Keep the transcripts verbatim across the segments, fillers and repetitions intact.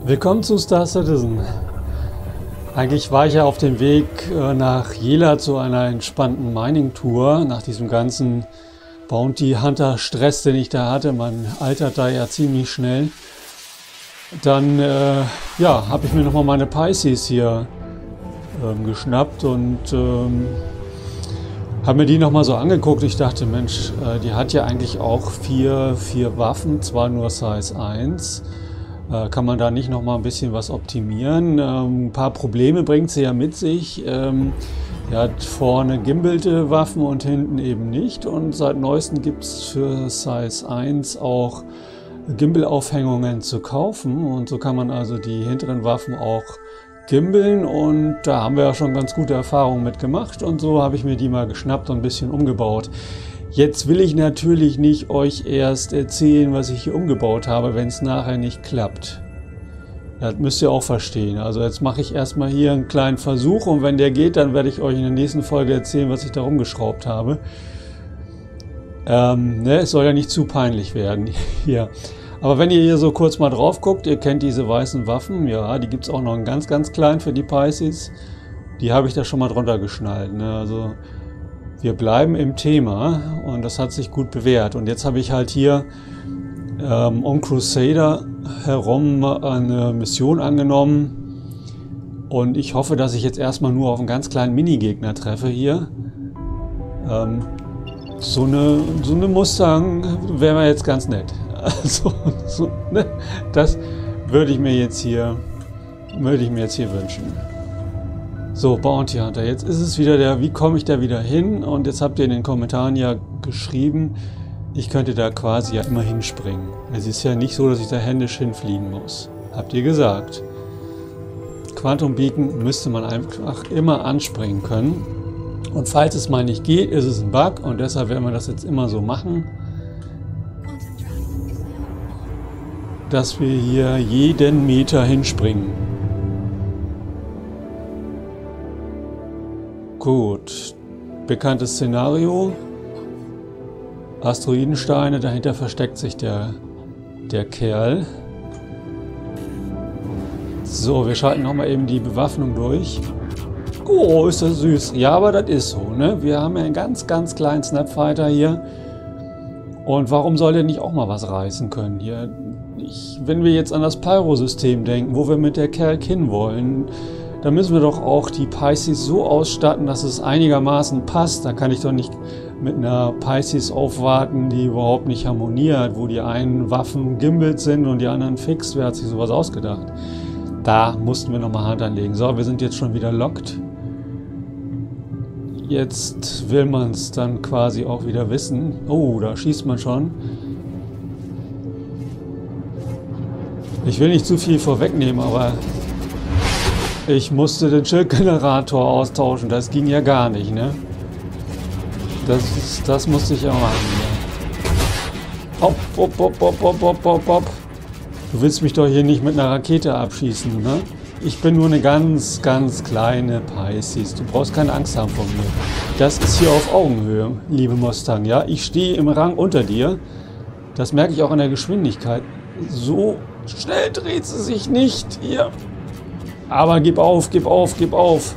Willkommen zu Star Citizen. Eigentlich war ich ja auf dem Weg äh, nach Jela zu einer entspannten Mining-Tour. Nach diesem ganzen Bounty Hunter-Stress, den ich da hatte. Man altert da ja ziemlich schnell. Dann äh, ja, habe ich mir nochmal meine Pisces hier ähm, geschnappt und ähm, habe mir die nochmal so angeguckt. Ich dachte, Mensch, äh, die hat ja eigentlich auch vier, vier Waffen, zwar nur Size eins. Äh, kann man da nicht nochmal ein bisschen was optimieren? Ähm, ein paar Probleme bringt sie ja mit sich. Ähm, die hat vorne gimbelte Waffen und hinten eben nicht. Und seit neuestem gibt es für Size eins auch Gimbal-Aufhängungen zu kaufen. Und so kann man also die hinteren Waffen auch gimbeln. Und da haben wir ja schon ganz gute Erfahrungen mit gemacht. Und so habe ich mir die mal geschnappt und ein bisschen umgebaut. Jetzt will ich natürlich nicht euch erst erzählen, was ich hier umgebaut habe, wenn es nachher nicht klappt. Das müsst ihr auch verstehen. Also jetzt mache ich erstmal hier einen kleinen Versuch und wenn der geht, dann werde ich euch in der nächsten Folge erzählen, was ich da rumgeschraubt habe. Ähm, ne, es soll ja nicht zu peinlich werden hier. Aber wenn ihr hier so kurz mal drauf guckt, ihr kennt diese weißen Waffen, ja, die gibt es auch noch einen ganz, ganz klein für die Pisces. Die habe ich da schon mal drunter geschnallt, ne, also... Wir bleiben im Thema und das hat sich gut bewährt. Und jetzt habe ich halt hier ähm, um Crusader herum eine Mission angenommen. Und ich hoffe, dass ich jetzt erstmal nur auf einen ganz kleinen Minigegner treffe hier. Ähm, so eine, so eine Mustang wäre mir jetzt ganz nett. Also, so, ne? Das würde ich mir jetzt hier, würde ich mir jetzt hier wünschen. So, Bounty Hunter, jetzt ist es wieder der, wie komme ich da wieder hin? Und jetzt habt ihr in den Kommentaren ja geschrieben, ich könnte da quasi ja immer hinspringen. Es ist ja nicht so, dass ich da händisch hinfliegen muss. Habt ihr gesagt. Quantum Beacon müsste man einfach immer anspringen können. Und falls es mal nicht geht, ist es ein Bug und deshalb werden wir das jetzt immer so machen, dass wir hier jeden Meter hinspringen. Gut, bekanntes Szenario, Asteroidensteine, dahinter versteckt sich der, der Kerl. So, wir schalten nochmal eben die Bewaffnung durch. Oh, ist das süß. Ja, aber das ist so, ne? Wir haben ja einen ganz, ganz kleinen Snapfighter hier. Und warum soll der nicht auch mal was reißen können hier? Ich, wenn wir jetzt an das Pyro-System denken, wo wir mit der Kerl hin wollen, da müssen wir doch auch die Pisces so ausstatten, dass es einigermaßen passt. Da kann ich doch nicht mit einer Pisces aufwarten, die überhaupt nicht harmoniert, wo die einen Waffen gimbelt sind und die anderen fix. Wer hat sich sowas ausgedacht? Da mussten wir nochmal Hand anlegen. So, wir sind jetzt schon wieder locked. Jetzt will man es dann quasi auch wieder wissen. Oh, da schießt man schon. Ich will nicht zu viel vorwegnehmen, aber... Ich musste den Schildgenerator austauschen, das ging ja gar nicht, ne? Das, das musste ich ja machen. Ja. Hopp, hopp, hopp, hopp, hopp, hopp, hopp, hopp. Du willst mich doch hier nicht mit einer Rakete abschießen, ne? Ich bin nur eine ganz, ganz kleine Pisces. Du brauchst keine Angst haben vor mir. Das ist hier auf Augenhöhe, liebe Mustang, ja? Ich stehe im Rang unter dir. Das merke ich auch an der Geschwindigkeit. So schnell dreht sie sich nicht hier. Aber gib auf, gib auf, gib auf.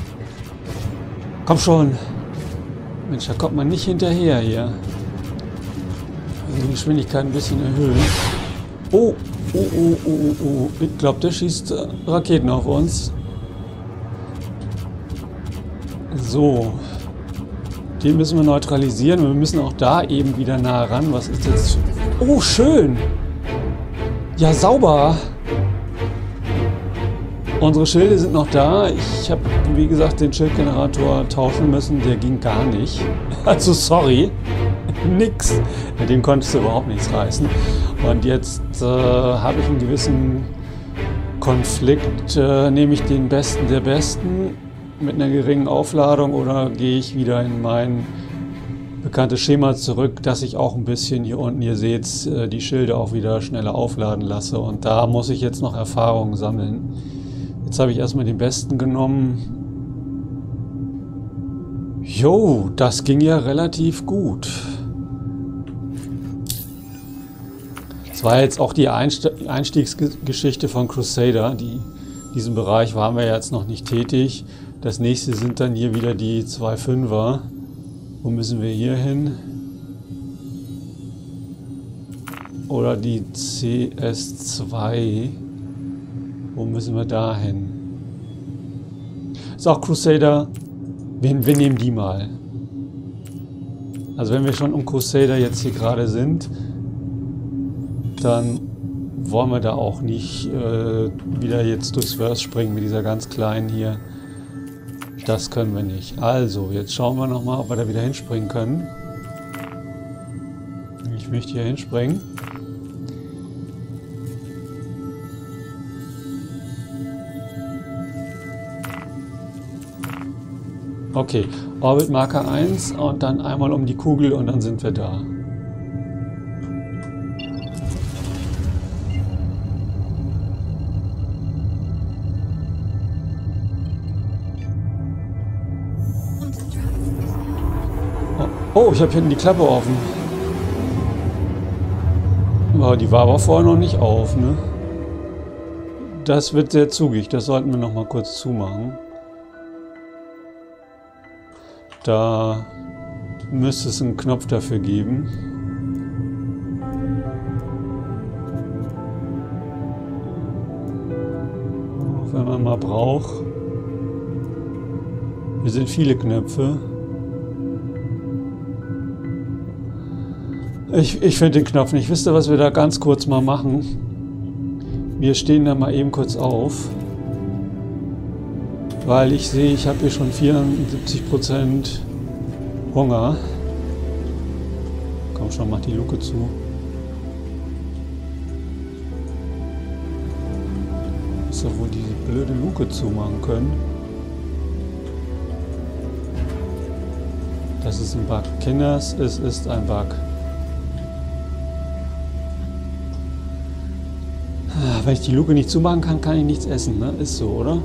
Komm schon. Mensch, da kommt man nicht hinterher hier. Also die Geschwindigkeit ein bisschen erhöhen. Oh, oh, oh, oh, oh, oh. Ich glaube, der schießt äh, Raketen auf uns. So. Den müssen wir neutralisieren. Wir müssen auch da eben wieder nah ran. Was ist jetzt? Oh, schön. Ja, sauber. Unsere Schilde sind noch da. Ich habe, wie gesagt, den Schildgenerator tauschen müssen. Der ging gar nicht. Also sorry. Nix. Mit dem konntest du überhaupt nichts reißen. Und jetzt äh, habe ich einen gewissen Konflikt. Äh, nehme ich den Besten der Besten mit einer geringen Aufladung oder gehe ich wieder in mein bekanntes Schema zurück, dass ich auch ein bisschen hier unten, ihr seht, äh, die Schilde auch wieder schneller aufladen lasse. Und da muss ich jetzt noch Erfahrungen sammeln. Jetzt habe ich erstmal den Besten genommen. Jo, das ging ja relativ gut. Das war jetzt auch die Einstiegsgeschichte von Crusader. Die, diesen Bereich waren wir jetzt noch nicht tätig. Das nächste sind dann hier wieder die zwei Fünfer. Wo müssen wir hier hin? Oder die C S zwei. Wo müssen wir da hin? Ist auch Crusader. Wir, wir nehmen die mal. Also wenn wir schon um Crusader jetzt hier gerade sind, dann wollen wir da auch nicht äh, wieder jetzt durchs Verse springen mit dieser ganz kleinen hier. Das können wir nicht. Also, jetzt schauen wir nochmal, ob wir da wieder hinspringen können. Ich möchte hier hinspringen. Okay, Orbit Marker eins und dann einmal um die Kugel und dann sind wir da. Oh, ich habe hinten die Klappe offen. Oh, die war aber vorher noch nicht auf, ne? Das wird sehr zugig, das sollten wir noch mal kurz zumachen. Da müsste es einen Knopf dafür geben. Wenn man mal braucht. Hier sind viele Knöpfe. Ich, ich finde den Knopf nicht. Wisst ihr, was wir da ganz kurz mal machen? Wir stehen da mal eben kurz auf. Weil ich sehe, ich habe hier schon vierundsiebzig Prozent Hunger. Komm schon, mach die Luke zu. Muss doch wohl diese blöde Luke zumachen können. Das ist ein Bug. Kinders, es ist ein Bug. Wenn ich die Luke nicht zumachen kann, kann ich nichts essen, ne? Ist so, oder?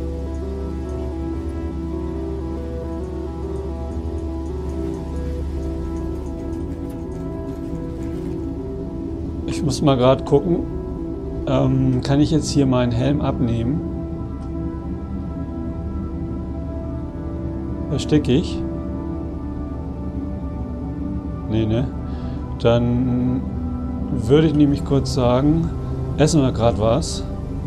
Ich muss mal gerade gucken. Ähm, kann ich jetzt hier meinen Helm abnehmen? Verstecke ich? Nee, ne? Dann würde ich nämlich kurz sagen, essen wir gerade was.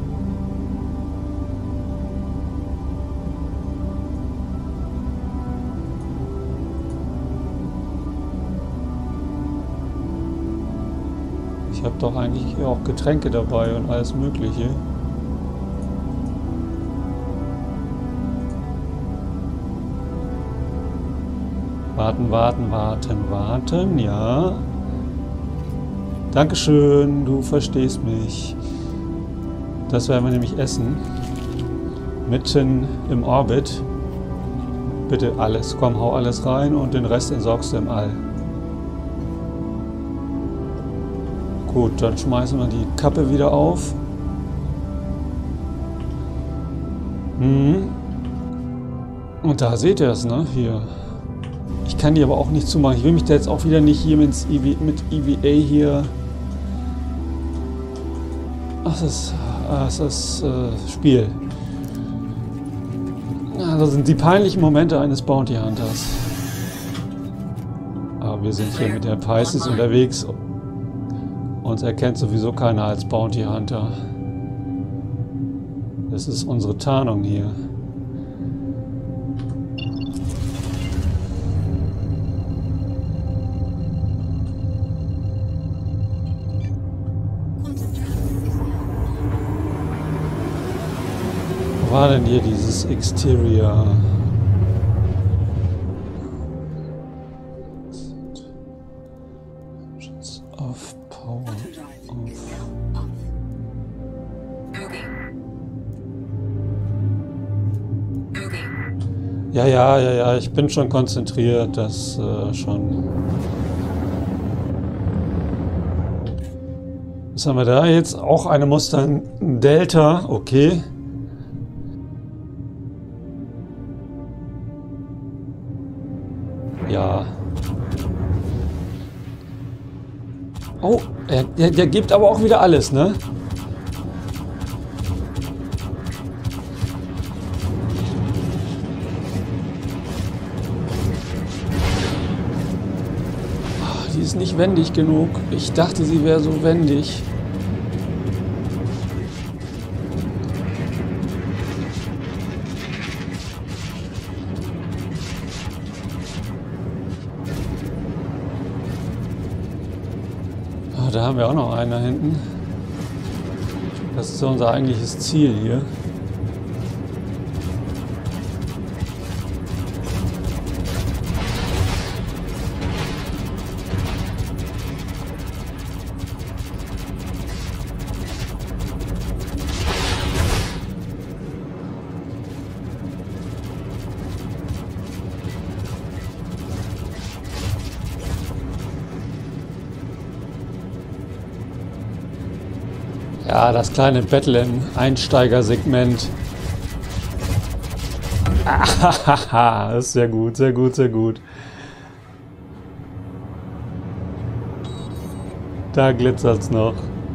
Ich habe doch eigentlich auch Getränke dabei und alles Mögliche. Warten, warten, warten, warten, ja. Dankeschön, du verstehst mich. Das werden wir nämlich essen. Mitten im Orbit. Bitte alles, komm, hau alles rein und den Rest entsorgst du im All. Gut, dann schmeißen wir die Kappe wieder auf. Mhm. Und da seht ihr es, ne? Hier. Ich kann die aber auch nicht zumachen. Ich will mich da jetzt auch wieder nicht hier mit E V A hier. Ach, das ist das ist, äh, Spiel. Das sind die peinlichen Momente eines Bounty Hunters. Aber wir sind hier mit der Pisces unterwegs. Uns erkennt sowieso keiner als Bounty Hunter. Das ist unsere Tarnung hier. Wo war denn hier dieses Exterior? Auf Power. Auf. Ja, ja, ja, ja, ich bin schon konzentriert, das äh, schon. Was haben wir da jetzt? Auch eine Mustang Delta, okay. Ja. Oh, er, der, der gibt aber auch wieder alles, ne? Oh, die ist nicht wendig genug. Ich dachte, sie wäre so wendig. Da haben wir auch noch einen da hinten. Das ist ja unser eigentliches Ziel hier. Ja, das kleine Battle im Einsteigersegment. Ah, das ist sehr gut, sehr gut, sehr gut. Da glitzert's noch.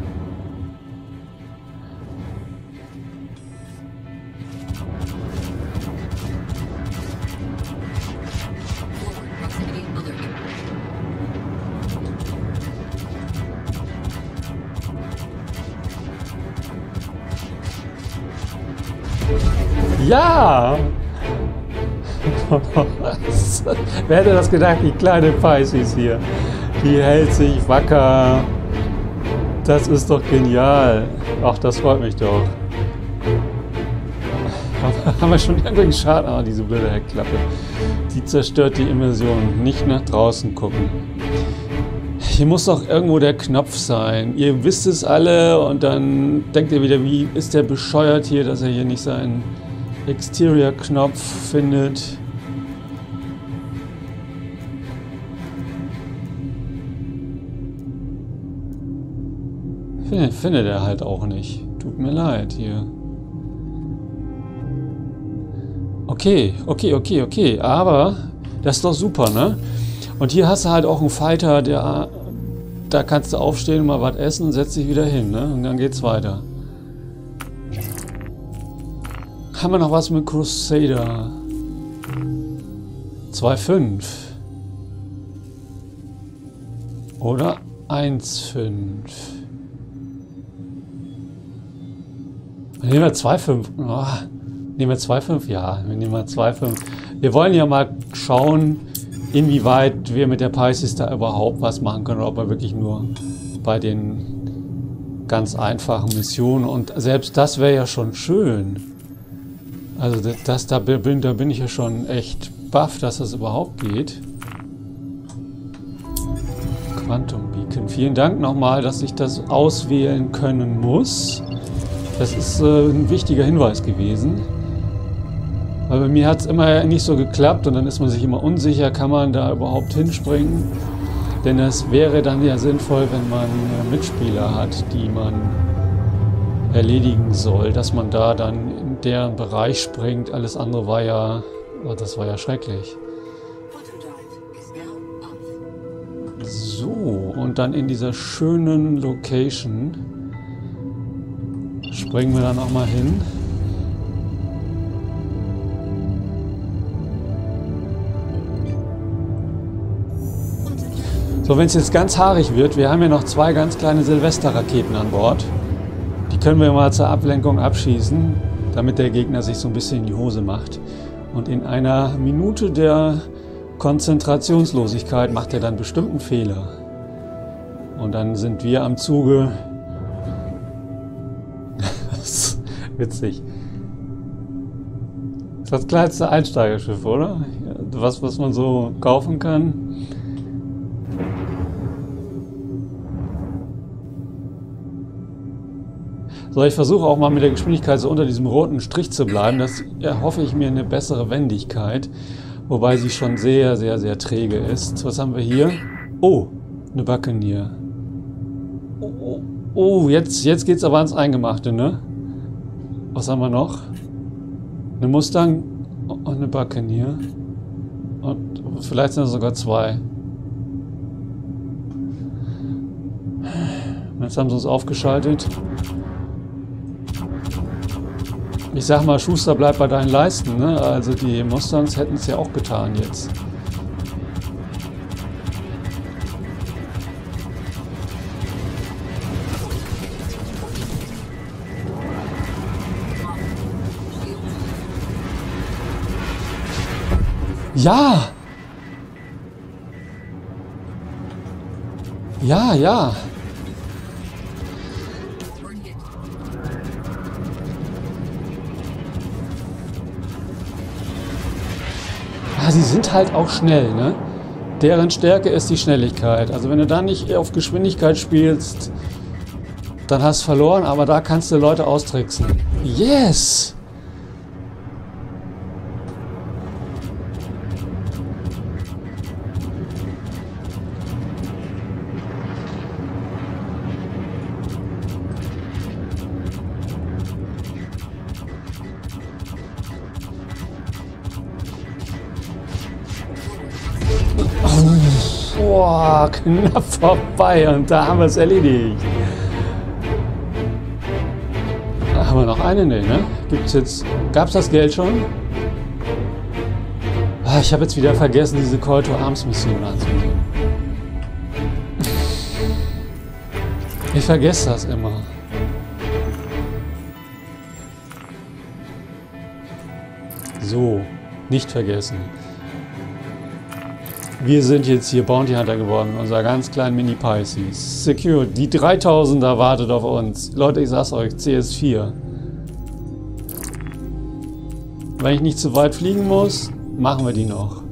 Ja! Wer hätte das gedacht, die kleine Pisces hier. Die hält sich wacker. Das ist doch genial. Ach, das freut mich doch. Haben wir schon irgendwelchen Schaden? Ah, diese blöde Heckklappe. Die zerstört die Immersion. Nicht nach draußen gucken. Hier muss doch irgendwo der Knopf sein. Ihr wisst es alle und dann denkt ihr wieder, wie ist der bescheuert hier, dass er hier nicht seinen Exterior-Knopf findet. Findet, findet er halt auch nicht. Tut mir leid hier. Okay, okay, okay, okay. Aber das ist doch super, ne? Und hier hast du halt auch einen Fighter, der... Da kannst du aufstehen, mal was essen und setzt dich wieder hin, ne? Und dann geht's weiter. Haben wir noch was mit Crusader? zwei Komma fünf. Oder eins Komma fünf. Nehmen wir zwei Komma fünf. Oh, nehmen wir zwei Komma fünf? Ja, wir nehmen mal zwei Komma fünf. Wir wollen ja mal schauen, inwieweit wir mit der Pisces da überhaupt was machen können, oder ob wir wirklich nur bei den ganz einfachen Missionen, und selbst das wäre ja schon schön. Also das, das da, bin, da bin ich ja schon echt baff, dass das überhaupt geht. Quantum Beacon. Vielen Dank nochmal, dass ich das auswählen können muss. Das ist äh, ein wichtiger Hinweis gewesen. Weil bei mir hat es immer nicht so geklappt und dann ist man sich immer unsicher, kann man da überhaupt hinspringen? Denn es wäre dann ja sinnvoll, wenn man Mitspieler hat, die man erledigen soll, dass man da dann in deren Bereich springt. Alles andere war ja, oh, das war ja schrecklich. So, und dann in dieser schönen Location springen wir dann auch mal hin. So, wenn es jetzt ganz haarig wird, wir haben ja noch zwei ganz kleine Silvesterraketen an Bord. Die können wir mal zur Ablenkung abschießen, damit der Gegner sich so ein bisschen in die Hose macht. Und in einer Minute der Konzentrationslosigkeit macht er dann bestimmt einen Fehler. Und dann sind wir am Zuge. Das ist witzig. Das ist das kleinste Einsteigerschiff, oder? Was, was man so kaufen kann. So, ich versuche auch mal mit der Geschwindigkeit so unter diesem roten Strich zu bleiben. Das erhoffe ich mir eine bessere Wendigkeit. Wobei sie schon sehr, sehr, sehr träge ist. Was haben wir hier? Oh, eine Buccaneer. Oh, oh, oh, jetzt, jetzt geht es aber ans Eingemachte, ne? Was haben wir noch? Eine Mustang und eine Buccaneer. Und vielleicht sind es sogar zwei. Jetzt haben sie uns aufgeschaltet. Ich sag mal, Schuster, bleib bei deinen Leisten, ne? Also die Mustangs hätten es ja auch getan jetzt. Ja! Ja, ja! Ah, sie sind halt auch schnell, ne? Deren Stärke ist die Schnelligkeit. Also wenn du da nicht auf Geschwindigkeit spielst, dann hast du verloren, aber da kannst du Leute austricksen. Yes! Boah, knapp vorbei und da haben wir es erledigt. Da haben wir noch eine? Nee, ne? Gibt's jetzt. Gab's das Geld schon? Ah, ich habe jetzt wieder vergessen, diese Call to Arms Mission anzunehmen. Ich vergesse das immer. So, nicht vergessen. Wir sind jetzt hier Bounty Hunter geworden, unser ganz kleinen Mini-Pisces. Secure, die dreitausender wartet auf uns. Leute, ich sag's euch, C S vier. Wenn ich nicht zu weit fliegen muss, machen wir die noch.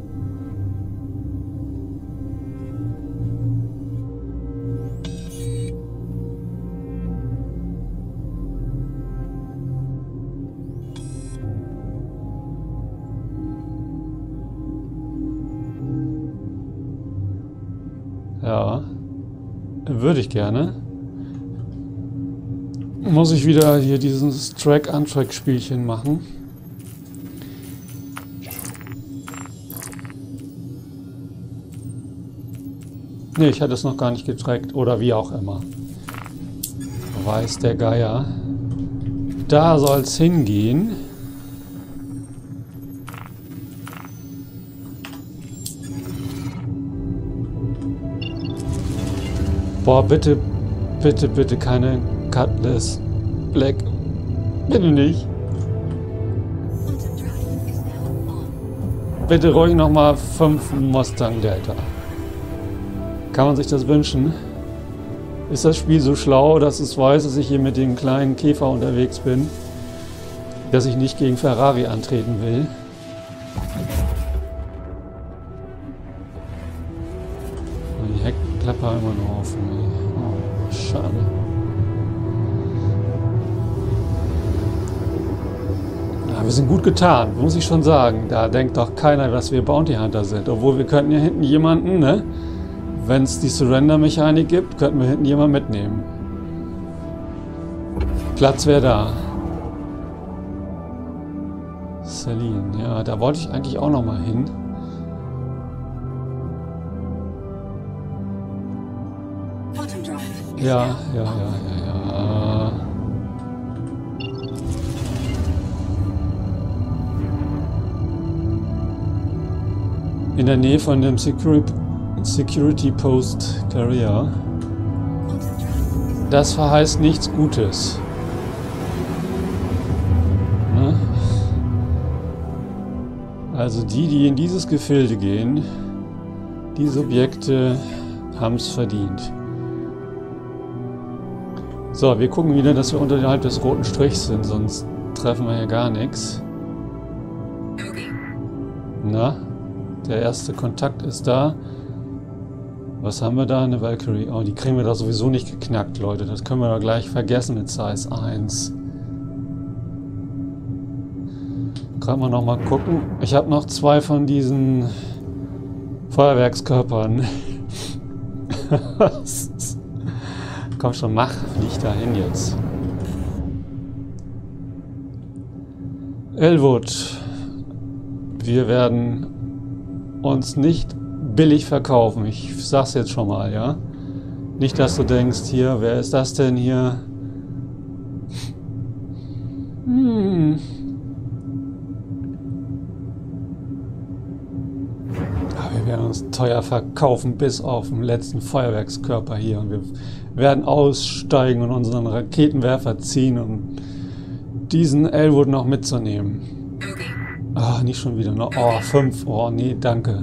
Ja, würde ich gerne. Muss ich wieder hier dieses Track-Untrack-Spielchen machen. Ne, ich hatte es noch gar nicht getrackt oder wie auch immer. Weiß der Geier. Da soll es hingehen. Boah, bitte, bitte, bitte keine Cutlass Black. Bitte nicht. Bitte ruhig nochmal fünf Mustang Delta. Kann man sich das wünschen? Ist das Spiel so schlau, dass es weiß, dass ich hier mit dem kleinen Käfer unterwegs bin? Dass ich nicht gegen Ferrari antreten will? Die Heckklappe immer noch offen. Oh, schade. Ja, wir sind gut getan, muss ich schon sagen. Da denkt doch keiner, dass wir Bounty Hunter sind. Obwohl wir könnten ja hinten jemanden, ne? Wenn es die Surrender-Mechanik gibt, könnten wir hinten jemanden mitnehmen. Platz wäre da. Celine, ja, da wollte ich eigentlich auch noch mal hin. Ja, ja, ja, ja, ja. In der Nähe von dem Security, Security Post Carrier. Das verheißt nichts Gutes. Ne? Also die, die in dieses Gefilde gehen, die Subjekte haben es verdient. So, wir gucken wieder, dass wir unterhalb des roten Strichs sind, sonst treffen wir hier gar nichts. Na, der erste Kontakt ist da. Was haben wir da? Eine Valkyrie. Oh, die kriegen wir da sowieso nicht geknackt, Leute. Das können wir doch gleich vergessen mit Size eins. Gerade mal noch mal gucken. Ich habe noch zwei von diesen Feuerwerkskörpern. Komm schon, mach. Flieg dahin jetzt. Elwood. Wir werden uns nicht billig verkaufen. Ich sag's jetzt schon mal, ja. Nicht, dass du denkst, hier, wer ist das denn hier? Hm. Aber wir werden uns teuer verkaufen bis auf den letzten Feuerwerkskörper hier. Und wir werden aussteigen und unseren Raketenwerfer ziehen, um diesen Elwood noch mitzunehmen. Ah, nicht schon wieder noch. Oh, fünf. Oh, nee, danke.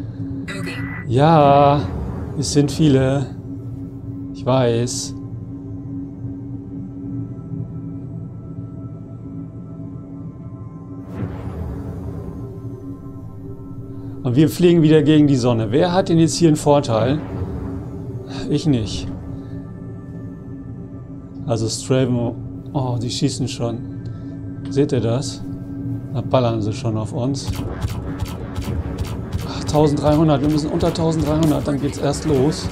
Ja, es sind viele. Ich weiß. Und wir fliegen wieder gegen die Sonne. Wer hat denn jetzt hier einen Vorteil? Ich nicht. Also Straven... Oh, die schießen schon. Seht ihr das? Da ballern sie schon auf uns. Ach, dreizehnhundert. Wir müssen unter dreizehnhundert. Dann geht's erst los.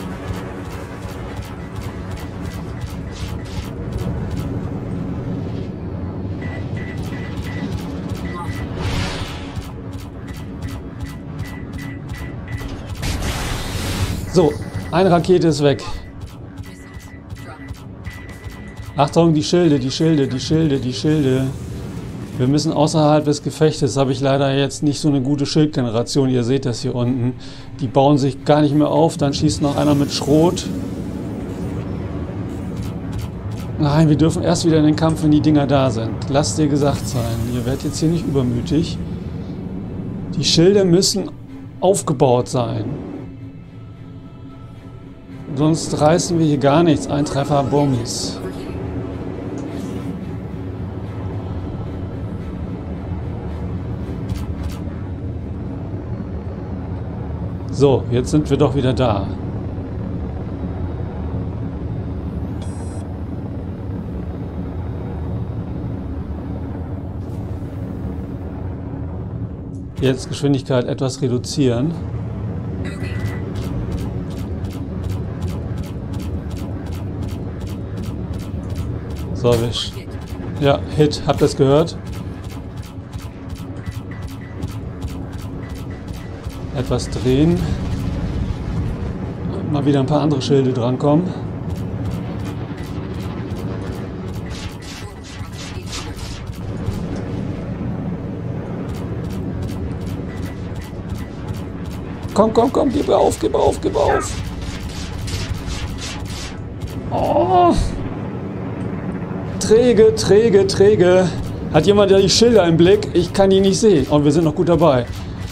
So, eine Rakete ist weg. Achtung, die Schilde, die Schilde, die Schilde, die Schilde. Wir müssen außerhalb des Gefechtes, habe ich leider jetzt nicht so eine gute Schildgeneration. Ihr seht das hier unten. Die bauen sich gar nicht mehr auf, dann schießt noch einer mit Schrot. Nein, wir dürfen erst wieder in den Kampf, wenn die Dinger da sind. Lasst dir gesagt sein, ihr werdet jetzt hier nicht übermütig. Die Schilde müssen aufgebaut sein. Sonst reißen wir hier gar nichts. Ein Treffer, Bums. So, jetzt sind wir doch wieder da. Jetzt Geschwindigkeit etwas reduzieren. So, wir ja, Hit, habt ihr das gehört? Etwas drehen. Mal wieder ein paar andere Schilde drankommen. Komm, komm, komm, gib auf, gib auf, gib auf. Oh. Träge, träge, träge. Hat jemand ja die Schilder im Blick? Ich kann die nicht sehen. Und wir sind noch gut dabei.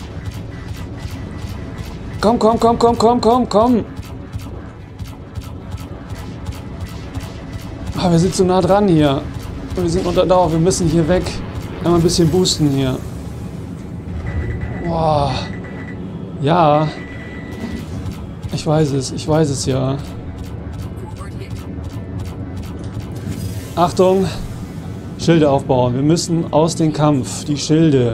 Komm, komm, komm, komm, komm, komm, komm. Ah, wir sind zu nah dran hier. Wir sind unter Dauer. Wir müssen hier weg. Einmal ein bisschen boosten hier. Boah. Ja. Ich weiß es. Ich weiß es ja. Achtung. Schilde aufbauen. Wir müssen aus dem Kampf. Die Schilde.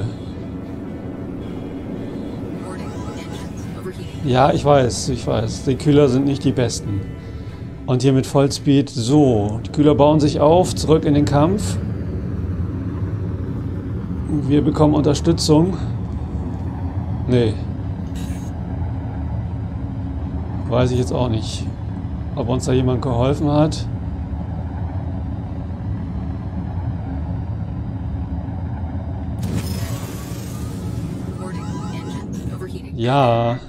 Ja, ich weiß, ich weiß. Die Kühler sind nicht die besten. Und hier mit Vollspeed. So, die Kühler bauen sich auf, zurück in den Kampf. Wir bekommen Unterstützung. Nee. Weiß ich jetzt auch nicht, ob uns da jemand geholfen hat. Ja.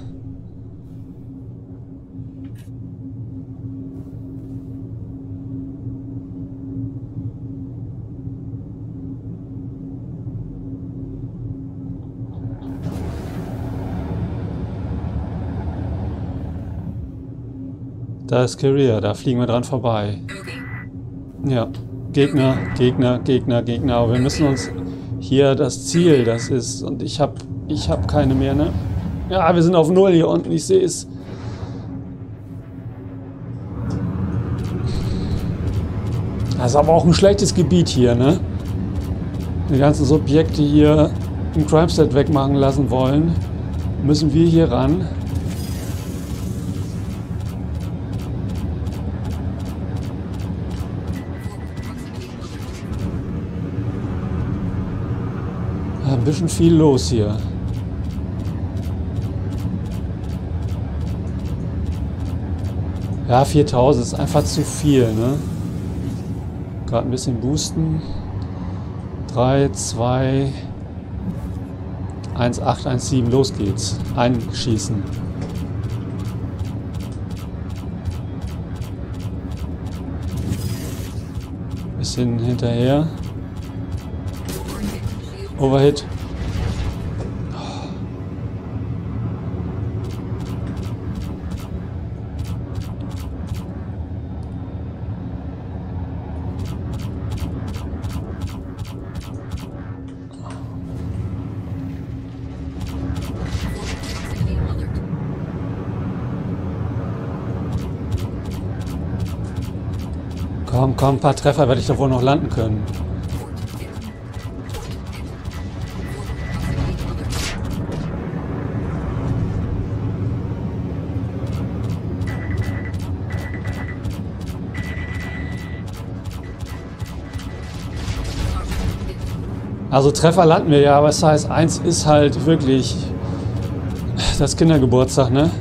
Da ist Career, da fliegen wir dran vorbei. Ja, Gegner, Gegner, Gegner, Gegner. Aber wir müssen uns hier das Ziel, das ist, und ich habe ich hab keine mehr, ne? Ja, wir sind auf Null hier unten, ich sehe es. Das ist aber auch ein schlechtes Gebiet hier, ne? Die ganzen Subjekte hier im Crime-Set wegmachen lassen wollen, müssen wir hier ran. Ein bisschen viel los hier. Ja, viertausend ist einfach zu viel, ne? Gerade ein bisschen boosten. drei, zwei, eins, acht, eins, sieben, los geht's. Einschießen. Bisschen hinterher. Overhit. Komm, komm, ein paar Treffer werde ich doch wohl noch landen können. Also Treffer landen wir ja, aber es heißt, eins ist halt wirklich das Kindergeburtstag, ne?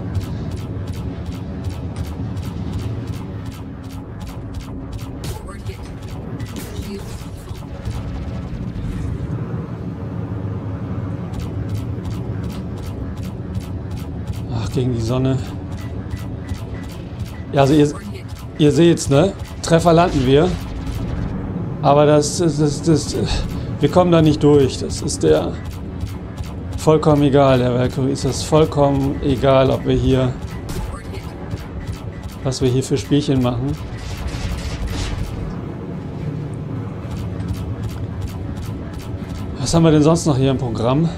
Ach, gegen die Sonne. Ja, also ihr, ihr seht's, ne? Treffer landen wir. Aber das, das, das, das, wir kommen da nicht durch. Das ist der vollkommen egal. Der Valkyrie ist das vollkommen egal, ob wir hier, was wir hier für Spielchen machen. Was haben wir denn sonst noch hier im Programm?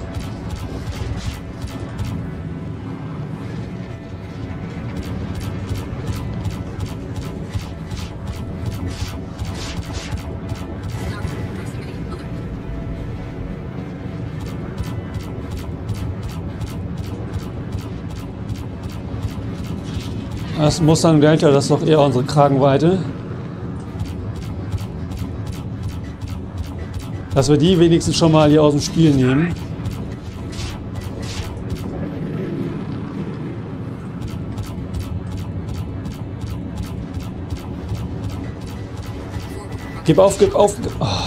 Das Mustang Delta, das ist doch eher unsere Kragenweite. Dass wir die wenigstens schon mal hier aus dem Spiel nehmen. Gib auf, gib auf. Gib. Oh.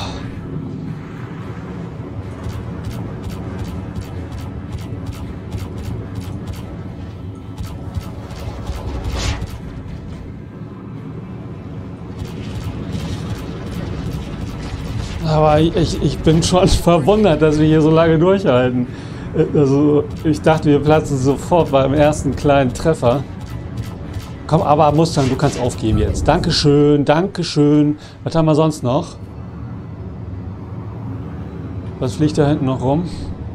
Aber ich, ich bin schon verwundert, dass wir hier so lange durchhalten. Also ich dachte, wir platzen sofort beim ersten kleinen Treffer. Komm, aber Mustang, du kannst aufgeben jetzt. Dankeschön, Dankeschön. Was haben wir sonst noch? Was fliegt da hinten noch rum?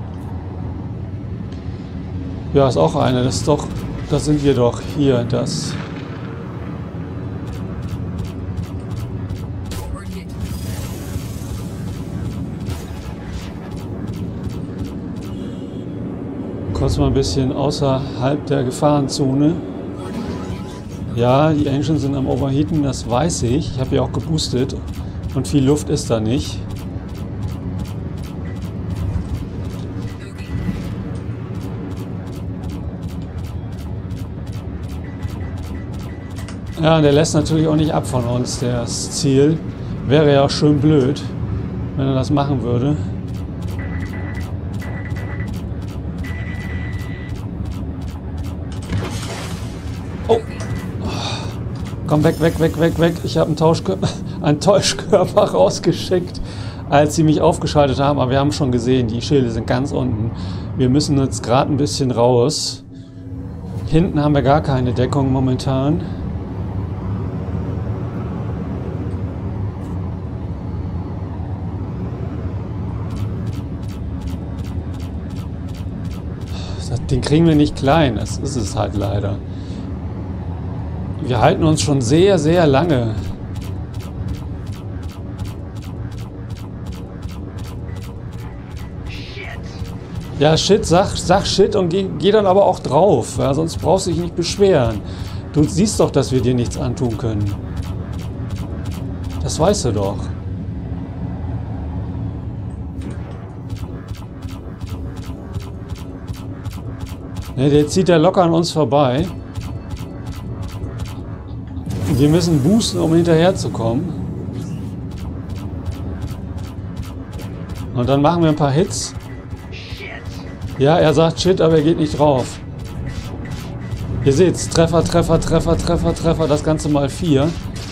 Ja, ist auch eine. Das ist doch, das sind wir doch. Hier, das. Kurz mal ein bisschen außerhalb der Gefahrenzone. Ja, die Engines sind am Overheaten, das weiß ich. Ich habe ja auch geboostet und viel Luft ist da nicht. Ja, der lässt natürlich auch nicht ab von uns, das Ziel. Wäre ja auch schön blöd, wenn er das machen würde. Oh! Komm, weg, weg, weg, weg, weg. Ich habe einen, Tauschkörper, einen Täuschkörper rausgeschickt, als sie mich aufgeschaltet haben. Aber wir haben schon gesehen, die Schilde sind ganz unten. Wir müssen jetzt gerade ein bisschen raus. Hinten haben wir gar keine Deckung momentan. Den kriegen wir nicht klein, das ist es halt leider. Wir halten uns schon sehr, sehr lange. Ja, shit, sag, sag shit und geh, geh dann aber auch drauf, ja, sonst brauchst du dich nicht beschweren. Du siehst doch, dass wir dir nichts antun können. Das weißt du doch. Ne, der zieht ja locker an uns vorbei. Wir müssen boosten, um hinterher zu kommen. Und dann machen wir ein paar Hits. Ja, er sagt Shit, aber er geht nicht drauf. Ihr seht's, Treffer, Treffer, Treffer, Treffer, Treffer, das Ganze mal vier.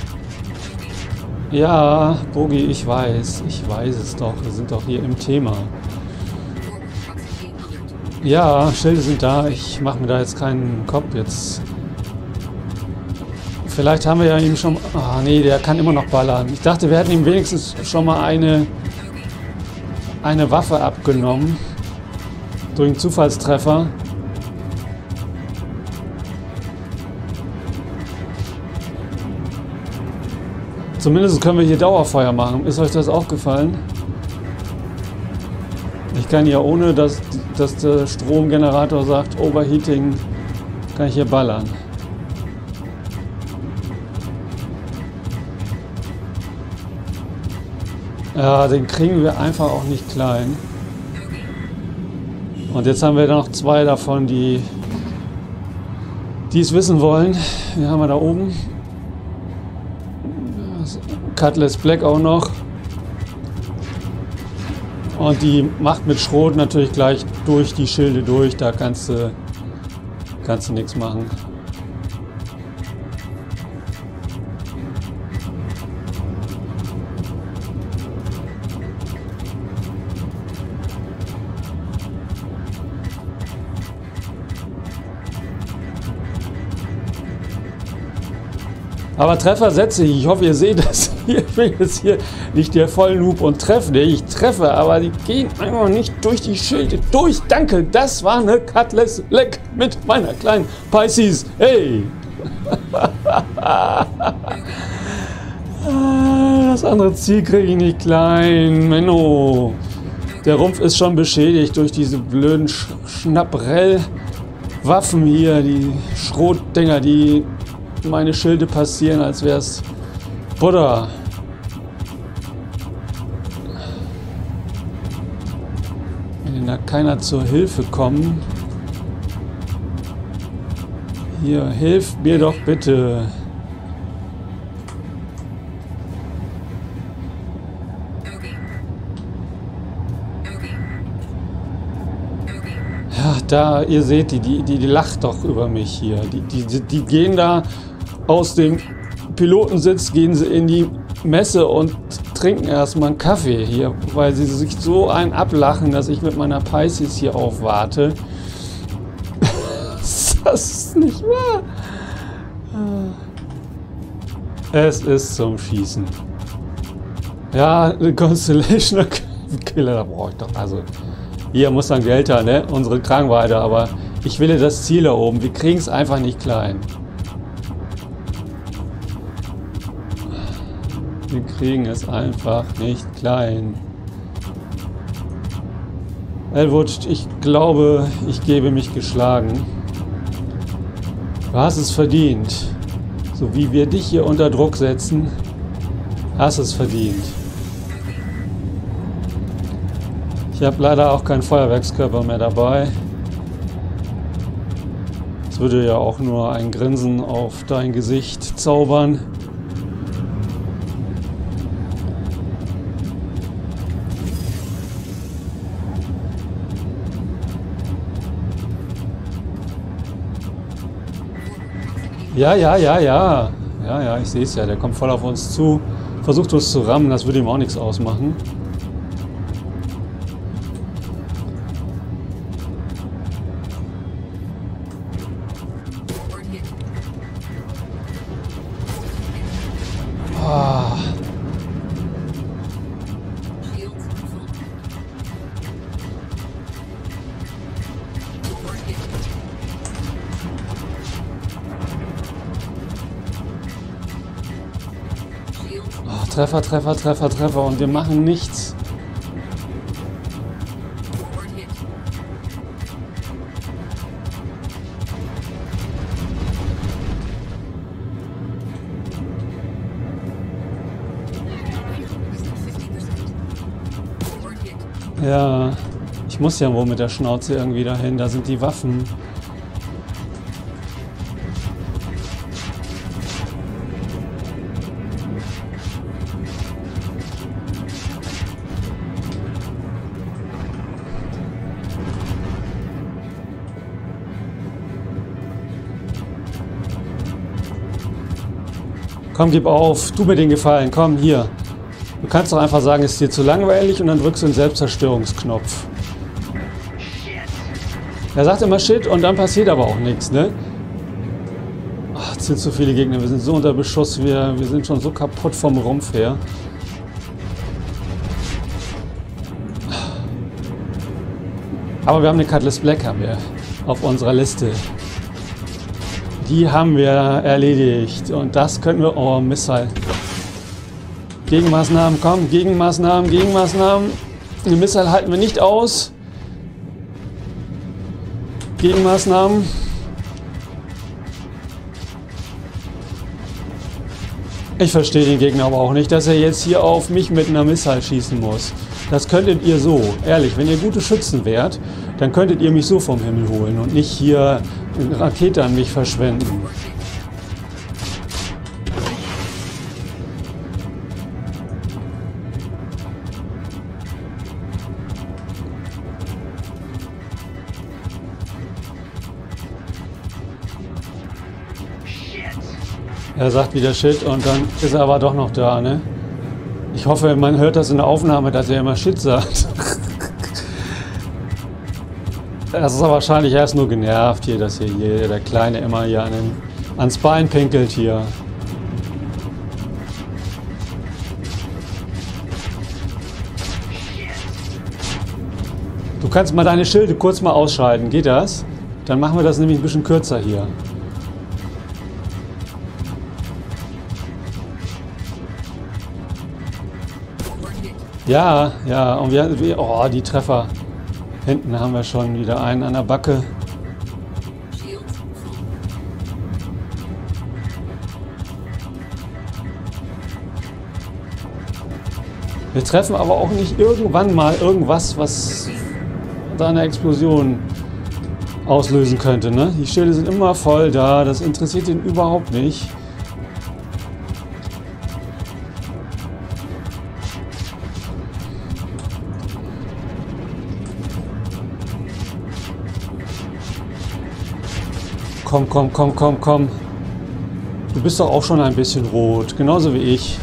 Ja, Bogi, ich weiß, ich weiß es doch, wir sind doch hier im Thema. Ja, Schilde sind da, ich mache mir da jetzt keinen Kopf jetzt. Vielleicht haben wir ja ihm schon... Ah, nee, der kann immer noch ballern. Ich dachte, wir hätten ihm wenigstens schon mal eine, eine Waffe abgenommen. Durch einen Zufallstreffer. Zumindest können wir hier Dauerfeuer machen. Ist euch das auch gefallen? Ich kann ja ohne, dass, dass der Stromgenerator sagt, Overheating, kann ich hier ballern. Ja, den kriegen wir einfach auch nicht klein. Und jetzt haben wir da noch zwei davon, die die es wissen wollen. Hier haben wir da oben. Cutlass Black auch noch. Und die macht mit Schrot natürlich gleich durch die Schilde durch. Da kannst du, kannst du nichts machen. Aber Treffer setze ich. Ich hoffe, ihr seht das. Ich bin jetzt hier nicht der Vollnoob und treffe. Ich treffe, aber die gehen einfach nicht durch die Schilde durch. Danke, das war eine Cutlass Black mit meiner kleinen Pisces. Hey! Das andere Ziel kriege ich nicht klein. Menno. Der Rumpf ist schon beschädigt durch diese blöden Sch Schnapprell-Waffen hier. Die Schrotdinger, die meine Schilde passieren, als wäre es Butter. Wenn da keiner zur Hilfe kommt. Hier, hilf mir doch bitte. Ja, da, ihr seht die, die, die, die lacht doch über mich hier. Die, die, die, die gehen da aus dem Pilotensitz, gehen sie in die Messe und trinken erstmal einen Kaffee hier, weil sie sich so ein ablachen, dass ich mit meiner Pisces hier aufwarte. Das ist nicht wahr. Es ist zum Schießen. Ja, eine Constellation Killer, da brauche ich doch. Also, hier muss dann Gelter, ne? Unsere Kragenweite, aber ich will das Ziel da oben. Wir kriegen es einfach nicht klein. Wir kriegen es einfach nicht klein. Elwood, ich glaube, ich gebe mich geschlagen. Du hast es verdient. So wie wir dich hier unter Druck setzen, hast es verdient. Ich habe leider auch keinen Feuerwerkskörper mehr dabei. Es würde ja auch nur ein Grinsen auf dein Gesicht zaubern. Ja, ja, ja, ja. Ja, ja, ich sehe es ja. Der kommt voll auf uns zu. Versucht uns zu rammen, das würde ihm auch nichts ausmachen. Ah. Treffer, Treffer, Treffer, Treffer und wir machen nichts. Ja, ich muss ja wohl mit der Schnauze irgendwie dahin, da sind die Waffen. Komm, gib auf. Tu mir den Gefallen. Komm, hier. Du kannst doch einfach sagen, es ist dir zu langweilig und dann drückst du den Selbstzerstörungsknopf. Er sagt immer Shit und dann passiert aber auch nichts, ne? Ach, es sind zu viele Gegner. Wir sind so unter Beschuss. Wir, wir sind schon so kaputt vom Rumpf her. Aber wir haben eine Cutlass Black haben wir auf unserer Liste. Die haben wir erledigt. Und das können wir... Oh, Missile. Gegenmaßnahmen, komm. Gegenmaßnahmen, Gegenmaßnahmen. Die Missile halten wir nicht aus. Gegenmaßnahmen. Ich verstehe den Gegner aber auch nicht, dass er jetzt hier auf mich mit einer Missile schießen muss. Das könntet ihr so, ehrlich, wenn ihr gute Schützen wärt, dann könntet ihr mich so vom Himmel holen und nicht hier eine Rakete an mich verschwenden. Er sagt wieder Shit und dann ist er aber doch noch da, ne? Ich hoffe, man hört das in der Aufnahme, dass er immer Shit sagt. Das ist aber wahrscheinlich erst nur genervt hier, dass hier, hier der Kleine immer hier an den, ans Bein pinkelt hier. Du kannst mal deine Schilde kurz mal ausschalten, geht das? Dann machen wir das nämlich ein bisschen kürzer hier. Ja, ja, und wir, wir, oh, die Treffer. Hinten haben wir schon wieder einen an der Backe. Wir treffen aber auch nicht irgendwann mal irgendwas, was da eine Explosion auslösen könnte, ne? Die Schilde sind immer voll da, das interessiert ihn überhaupt nicht. Komm, komm, komm, komm, komm. Du bist doch auch schon ein bisschen rot, genauso wie ich.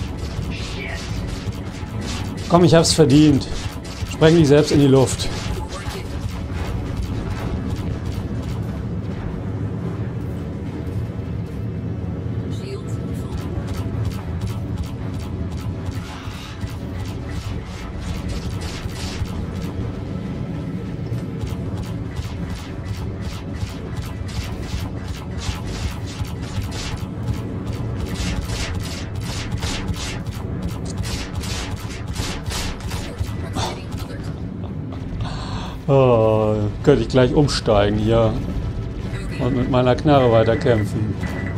Komm, ich hab's verdient. Spreng dich selbst in die Luft. Oh, könnte ich gleich umsteigen hier und mit meiner Knarre weiter kämpfen.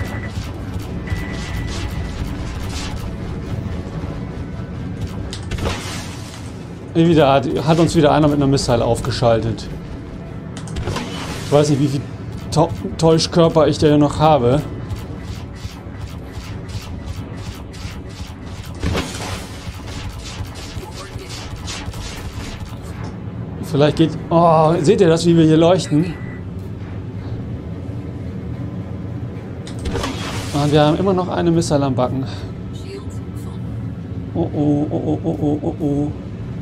Wieder hat, hat uns wieder einer mit einer Missile aufgeschaltet. Ich weiß nicht, wie viel Täuschkörper ich da hier noch habe. Vielleicht geht... Oh, seht ihr das, wie wir hier leuchten? Und wir haben immer noch eine Missile am Backen. Oh, oh, oh, oh, oh, oh, oh, oh.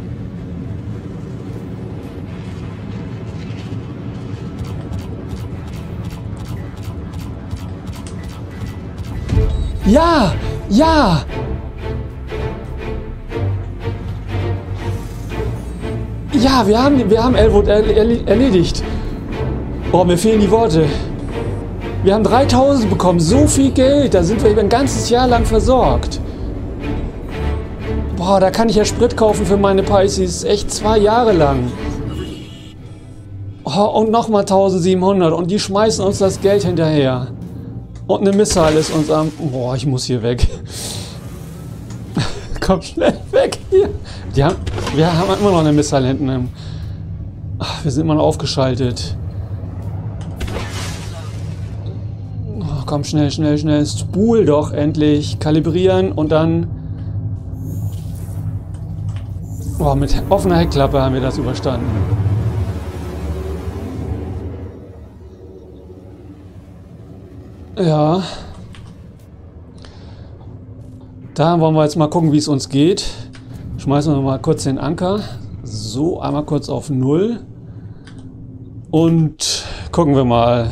Ja! Ja! Ja, wir haben, wir haben Elwood erledigt. Boah, mir fehlen die Worte. Wir haben dreitausend bekommen, so viel Geld. Da sind wir über ein ganzes Jahr lang versorgt. Boah, da kann ich ja Sprit kaufen für meine Pisces. Echt zwei Jahre lang. Oh, und nochmal eintausendsiebenhundert. Und die schmeißen uns das Geld hinterher. Und eine Missile ist uns am... Boah, ich muss hier weg. Komm schnell weg hier. Die haben, wir haben immer noch eine Missile hinten. Ach, wir sind immer noch aufgeschaltet. Oh, komm schnell, schnell, schnell. Spul doch endlich. Kalibrieren und dann... Oh, mit offener Heckklappe haben wir das überstanden. Ja. Da wollen wir jetzt mal gucken, wie es uns geht. Schmeißen wir mal kurz den Anker. So, einmal kurz auf null. Und gucken wir mal.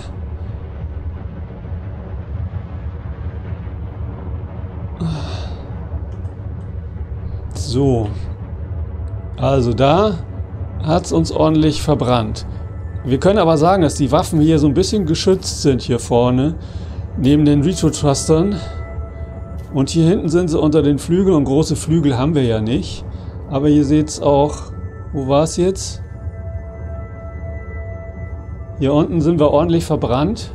So. Also da hat es uns ordentlich verbrannt. Wir können aber sagen, dass die Waffen hier so ein bisschen geschützt sind hier vorne. Neben den Retro-Thrustern. Und hier hinten sind sie unter den Flügeln. Und große Flügel haben wir ja nicht. Aber hier seht es auch. Wo war es jetzt? Hier unten sind wir ordentlich verbrannt.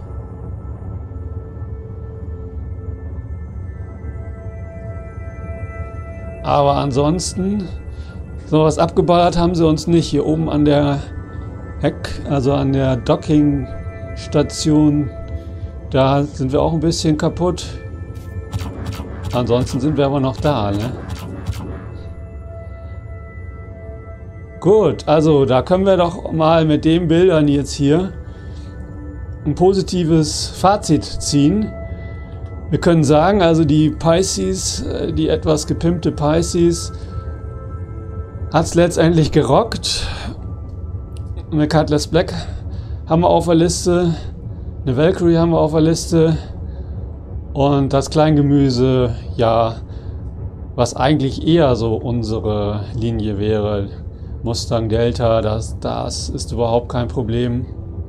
Aber ansonsten, so was abgeballert haben sie uns nicht. Hier oben an der Heck, also an der Dockingstation, da sind wir auch ein bisschen kaputt. Ansonsten sind wir aber noch da, ne? Gut, also da können wir doch mal mit den Bildern jetzt hier ein positives Fazit ziehen. Wir können sagen, also die Pisces, die etwas gepimpte Pisces, hat es letztendlich gerockt. Eine Cutlass Black haben wir auf der Liste, eine Valkyrie haben wir auf der Liste und das Kleingemüse, ja, was eigentlich eher so unsere Linie wäre. Mustang Delta, das, das ist überhaupt kein Problem.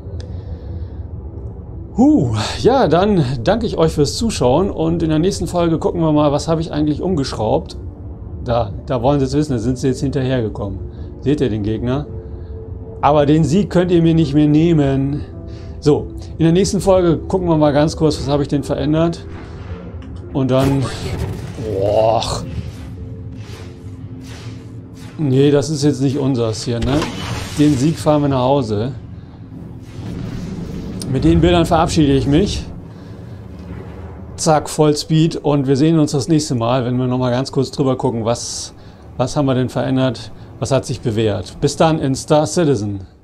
Huh, ja, dann danke ich euch fürs Zuschauen und in der nächsten Folge gucken wir mal, was habe ich eigentlich umgeschraubt. Da, da wollen sie es wissen, da sind sie jetzt hinterhergekommen. Seht ihr den Gegner? Aber den Sieg könnt ihr mir nicht mehr nehmen. So, in der nächsten Folge gucken wir mal ganz kurz, was habe ich denn verändert. Und dann... Boah. Nee, das ist jetzt nicht unseres hier, ne? Den Sieg fahren wir nach Hause. Mit den Bildern verabschiede ich mich. Zack, Vollspeed und wir sehen uns das nächste Mal, wenn wir noch mal ganz kurz drüber gucken, was, was haben wir denn verändert, was hat sich bewährt. Bis dann in Star Citizen.